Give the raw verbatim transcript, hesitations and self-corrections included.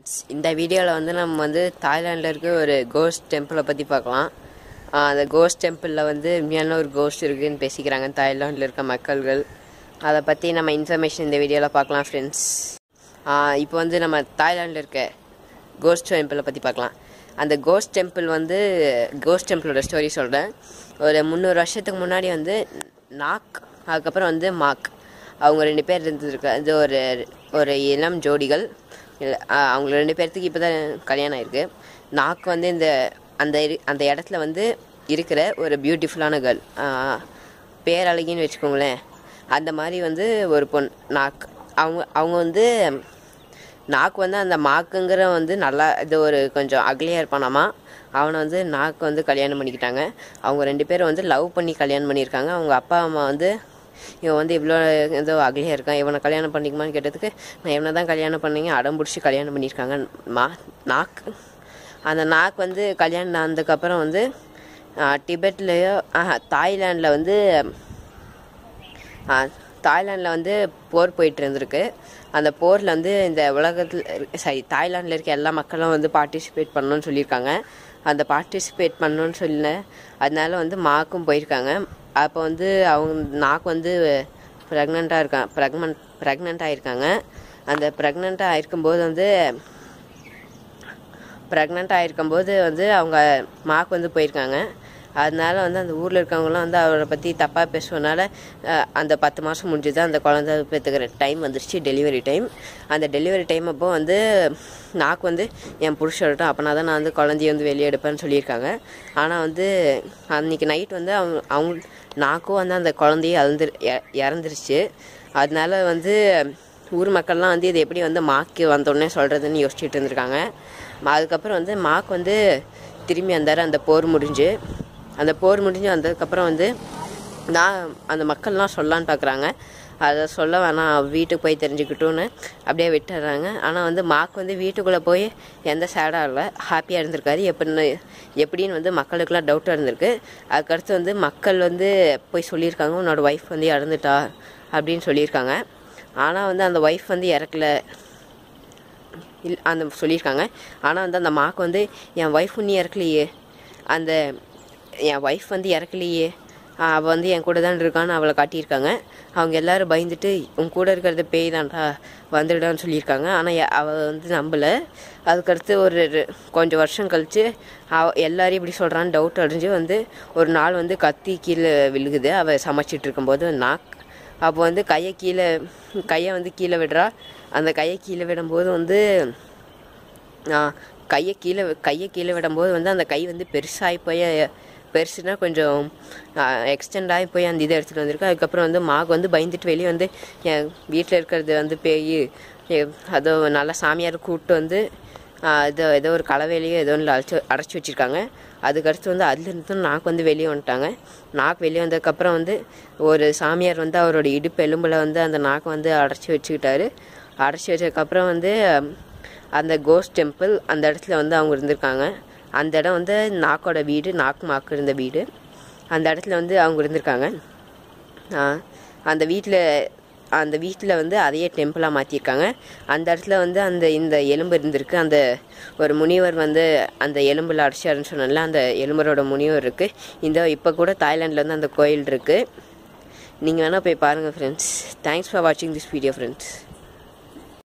Friends, இந்த வீடியோவில் வந்து நம்ம வந்து தாய்லாண்டில் இருக்க ஒரு கோஸ்ட் டெம்பிளை பற்றி பார்க்கலாம். அந்த கோஸ்ட் டெம்பிளில் வந்து உண்மையான ஒரு கோஸ்ட் இருக்குதுன்னு பேசிக்கிறாங்க தாய்லாண்டில் இருக்க மக்கள்கள். அதை பற்றி நம்ம இன்ஃபர்மேஷன் இந்த வீடியோவில் பார்க்கலாம் ஃப்ரெண்ட்ஸ். இப்போ வந்து நம்ம தாய்லாண்டில் இருக்க கோஸ்ட் டெம்பிளை பற்றி பார்க்கலாம். அந்த கோஸ்ட் டெம்பிள் வந்து கோஸ்ட் டெம்பிளோட ஸ்டோரி சொல்கிறேன். ஒரு முந்நூறு வருஷத்துக்கு முன்னாடி வந்து நாக், அதுக்கப்புறம் வந்து மாக், அவங்க ரெண்டு பேர் இருந்துருக்கு. அது ஒரு ஒரு இளம் ஜோடிகள். இல்லை, அவங்க ரெண்டு பேர்த்துக்கு இப்போ தான் கல்யாணம் ஆகிருக்கு. நாக்கு வந்து இந்த அந்த அந்த இடத்துல வந்து இருக்கிற ஒரு பியூட்டிஃபுல்லான கேர்ள், பேரழகின்னு வச்சுக்கோங்களேன். அந்த மாதிரி வந்து ஒரு பொண் நாக். அவங்க அவங்க வந்து நாக்கு வந்து அந்த மாக்குங்கிற வந்து நல்லா இது ஒரு கொஞ்சம் அக்லியாக இருப்பானாமா. அவனை வந்து நாக்கு வந்து கல்யாணம் பண்ணிக்கிட்டாங்க. அவங்க ரெண்டு பேரும் வந்து லவ் பண்ணி கல்யாணம் பண்ணியிருக்காங்க. அவங்க அப்பா அம்மா வந்து இவன் வந்து இவ்வளோ ஏதோ அகலியாக இருக்கான், இவனை கல்யாணம் பண்ணிக்குமான்னு கேட்டதுக்கு நான் இவனை தான் கல்யாணம் பண்ணிங்க அடம் பிடிச்சி கல்யாணம் பண்ணியிருக்காங்க மா நாக்கு. அந்த நாக்கு வந்து கல்யாணம் ஆனதுக்கப்புறம் வந்து டிபெட்லேயோ தாய்லாண்டில் வந்து தாய்லாண்டில் வந்து போர் போயிட்டு இருந்திருக்கு. அந்த போரில் வந்து இந்த உலகத்தில் சாரி தாய்லாண்டில் இருக்க எல்லா மக்களும் வந்து பார்ட்டிசிபேட் பண்ணணும்னு சொல்லியிருக்காங்க. அந்த பார்ட்டிசிபேட் பண்ணணுன்னு சொல்ல அதனால வந்து மாக்கும் போயிருக்காங்க. அப்போ வந்து அவங்க நாக்கு வந்து ப்ரெக்னெண்ட்டாக இருக்காங்க ப்ரெக்னென்ட் ப்ரெக்னெண்ட் ஆகிருக்காங்க. அந்த ப்ரெக்னெண்ட்டாக ஆகிருக்கும்போது வந்து ப்ரெக்னெண்ட் ஆகிருக்கும்போது வந்து அவங்க மாக்கு வந்து போயிருக்காங்க. அதனால வந்து அந்த ஊரில் இருக்கவங்களாம் வந்து அவரை பற்றி தப்பாக பேசுவதனால அந்த பத்து மாதம் முடிஞ்சுது. அந்த குழந்தை பெற்றுக்கிற டைம் வந்துருச்சு, டெலிவரி டைம். அந்த டெலிவரி டைம் அப்போ வந்து நாக்கு வந்து என் புருஷர்கிட்ட அப்போனா தான் நான் வந்து குழந்தைய வந்து வெளியே எடுப்பேன்னு சொல்லியிருக்காங்க. ஆனால் வந்து அன்றைக்கி நைட் வந்து அவங்க அவங்க நாக்கும் வந்து அந்த குழந்தைய இறந்துரு இறந்துருச்சு. அதனால வந்து ஊர் மக்கள்லாம் வந்து இது எப்படி வந்து மாக்கு வந்தோடனே சொல்கிறதுன்னு யோசிச்சுட்டு இருந்திருக்காங்க. அதுக்கப்புறம் வந்து மாக்கு வந்து திரும்பி வந்தார். அந்த போர் முடிஞ்சு அந்த போர் முடிஞ்சு வந்ததுக்கப்புறம் வந்து நான் அந்த மக்கள்லாம் சொல்லலான்னு பார்க்குறாங்க. அதை சொல்ல வேணாம், வீட்டுக்கு போய் தெரிஞ்சுக்கிட்டோன்னு அப்படியே விட்டுடுறாங்க. ஆனால் வந்து மாக்கு வந்து வீட்டுக்குள்ளே போய் எந்த சேடாக இல்லை, ஹாப்பியாக இருந்திருக்காரு. எப்படின்னு எப்படின்னு வந்து மக்களுக்கெல்லாம் டவுட்டாக இருந்திருக்கு. அதுக்கடுத்து வந்து மக்கள் வந்து போய் சொல்லியிருக்காங்க, உன்னோட ஒய்ஃப் வந்து இறந்துட்டா அப்படின்னு சொல்லியிருக்காங்க. ஆனால் வந்து அந்த ஒய்ஃப் வந்து இறக்கல இல் அந்த சொல்லியிருக்காங்க. ஆனால் வந்து அந்த மாக்கு வந்து என் ஒய்ஃப் நீ இறக்கலையே, அந்த என் ஒய்ஃப் வந்து இறக்கலையே, அவள் வந்து என் கூட தான் இருக்கான்னு அவளை காட்டியிருக்காங்க. அவங்க எல்லோரும் பயந்துட்டு உன் கூட இருக்கிறது பேய் தான்டா வந்துடான்னு சொல்லியிருக்காங்க. ஆனால் அவள் வந்து நம்பலை. அதுக்கடுத்து ஒரு கொஞ்சம் வருஷம் கழித்து அவ எல்லாரையும் இப்படி சொல்கிறான்னு டவுட் அடைஞ்சு வந்து ஒரு நாள் வந்து கத்தி கீழே விழுகுது. அவள் சமைச்சிட்டு இருக்கும்போது நாக் அப்போ வந்து கையை கீழே கையை வந்து கீழே விடுறா. அந்த கையை கீழே விடும்போது வந்து கையை கீழே கையை கீழே விடும்போது வந்து அந்த கை வந்து பெருசாகி போய் பெருசுனா கொஞ்சம் எக்ஸ்டெண்ட் ஆகி போய் அந்த இதை எடுத்துகிட்டு வந்திருக்கு. அதுக்கப்புறம் வந்து மாக்கு வந்து பயந்துட்டு வெளியே வந்து என் வீட்டில் இருக்கிறது வந்து பேய் அதோ நல்லா சாமியார் கூப்பிட்டு வந்து இதோ ஏதோ ஒரு கலவையிலையோ ஏதோ ஒன்று அழைச்சி அடைச்சி வச்சுருக்காங்க. அதுக்கடுத்து வந்து அதுலேருந்து நாக்கு வந்து வெளியே வந்துட்டாங்க. நாக்கு வெளியே வந்ததுக்கப்புறம் வந்து ஒரு சாமியார் வந்து அவரோட இடுப்பு எலும்பில் வந்து அந்த நாக்கை வந்து அடைச்சி வச்சுக்கிட்டாரு. அடைச்சி வச்சதுக்கப்புறம் வந்து அந்த கோஸ்ட் டெம்பிள் அந்த இடத்துல வந்து அவங்க இருந்திருக்காங்க. அந்த இடம் வந்து நாக்கோட வீடு, நாக்கு மாக்கு இருந்த வீடு. அந்த இடத்துல வந்து அவங்க இருந்திருக்காங்க. அந்த வீட்டில் அந்த வீட்டில் வந்து அதையே டெம்பிளாக மாற்றிருக்காங்க. அந்த இடத்துல வந்து அந்த இந்த எலும்பு இருந்திருக்கு. அந்த ஒரு முனிவர் வந்து அந்த எலும்பில் அடிச்சாருன்னு சொன்னால அந்த எலும்பரோட முனிவர் இருக்குது. இந்த இப்போ கூட தாய்லாண்டில் வந்து அந்த கோயில் இருக்குது. நீங்கள் வேணால் போய் பாருங்கள் ஃப்ரெண்ட்ஸ். தேங்க்ஸ் ஃபார் வாட்சிங் திஸ் வீடியோ ஃப்ரெண்ட்ஸ்.